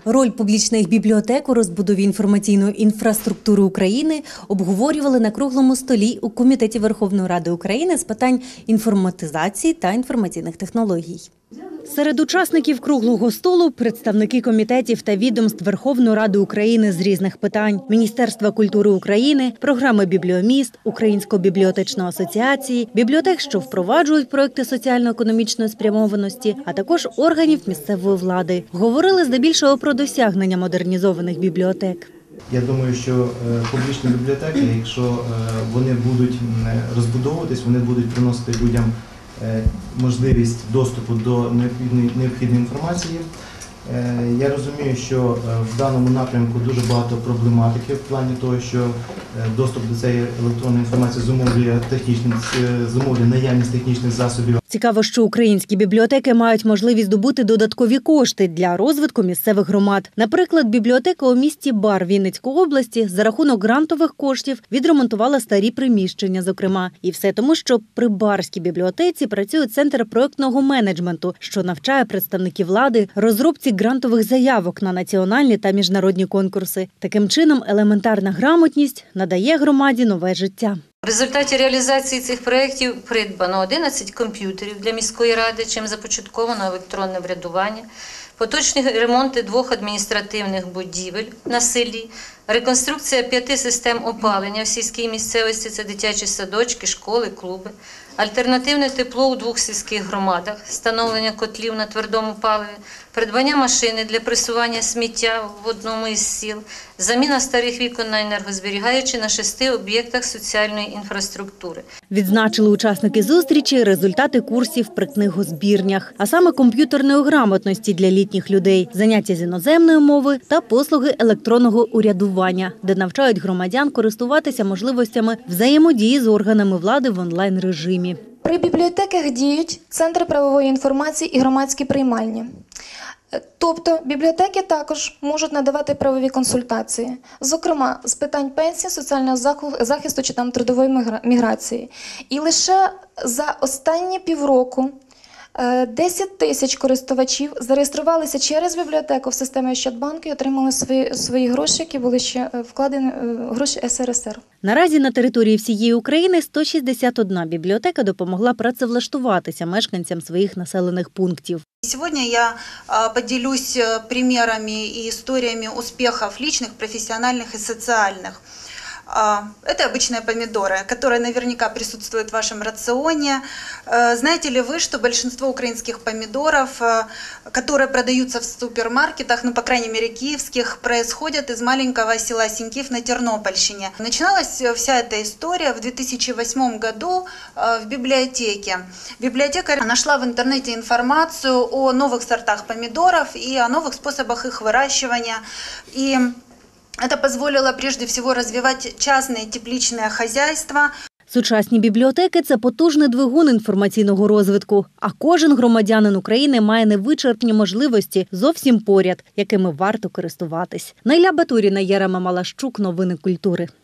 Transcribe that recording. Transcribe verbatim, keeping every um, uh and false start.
Роль публічних бібліотек у розбудові інформаційної інфраструктури України обговорювали на круглому столі у Комітеті Верховної Ради України з питань інформатизації та інформаційних технологій. Серед учасників круглого столу – представники комітетів та відомств Верховної Ради України з різних питань, Міністерства культури України, програми «Бібліоміст», Української бібліотечної асоціації, бібліотек, що впроваджують проекти соціально-економічної спрямованості, а також органів місцевої влади. Говорили здебільшого про досягнення модернізованих бібліотек. Я думаю, що публічні бібліотеки, якщо вони будуть розбудовуватись, вони будуть приносити людям можливість доступу до необхідної, необхідної інформації. Я розумію, що в даному напрямку дуже багато проблематики в плані того, що доступ до цієї електронної інформації зумовлює, зумовлює наявність технічних засобів. Цікаво, що українські бібліотеки мають можливість здобути додаткові кошти для розвитку місцевих громад. Наприклад, бібліотека у місті Бар Вінницької області за рахунок грантових коштів відремонтувала старі приміщення, зокрема. І все тому, що при Барській бібліотеці працює Центр проектного менеджменту, що навчає представників влади розробці грантових заявок на національні та міжнародні конкурси. Таким чином, елементарна грамотність надає громаді нове життя. В результаті реалізації цих проєктів придбано одинадцять комп'ютерів для міської ради, чим започатковано електронне врядування, поточні ремонти двох адміністративних будівель на селі, реконструкція п'яти систем опалення в сільській місцевості – це дитячі садочки, школи, клуби, альтернативне тепло у двох сільських громадах, встановлення котлів на твердому паливі, придбання машини для пресування сміття в одному із сіл, заміна старих вікон на енергозберігаючі на шести об'єктах соціальної інфраструктури. Відзначили учасники зустрічі результати курсів при книгозбірнях, а саме комп'ютерної грамотності для літніх людей, заняття з іноземної мови та послуги електронного урядування, де навчають громадян користуватися можливостями взаємодії з органами влади в онлайн-режимі. При бібліотеках діють центри правової інформації і громадські приймальні. Тобто бібліотеки також можуть надавати правові консультації, зокрема з питань пенсії, соціального захисту чи там трудової міграції. І лише за останні півроку десять тисяч користувачів зареєструвалися через бібліотеку в системі Ощадбанку і отримали свої, свої гроші, які були ще вкладені, гроші ес ер ес ер. Наразі на території всієї України сто шістдесят одна бібліотека допомогла працевлаштуватися мешканцям своїх населених пунктів. Сегодня я поделюсь примерами и историями успехов личных, профессиональных и социальных. Это обычные помидоры, которые наверняка присутствуют в вашем рационе. Знаете ли вы, что большинство украинских помидоров, которые продаются в супермаркетах, ну, по крайней мере, киевских, происходят из маленького села Синькив на Тернопольщине. Начиналась вся эта история в две тысячи восьмом году в библиотеке. Библиотекарь нашла в интернете информацию о новых сортах помидоров и о новых способах их выращивания. И это позволило прежде всего развивать частные тепличные хозяйства. Сучасні бібліотеки – це потужний двигун інформаційного розвитку. А кожен громадянин України має невичерпні можливості зовсім поряд, якими варто користуватись. Найля Батуріна, Ярема Малащук. Новини культури.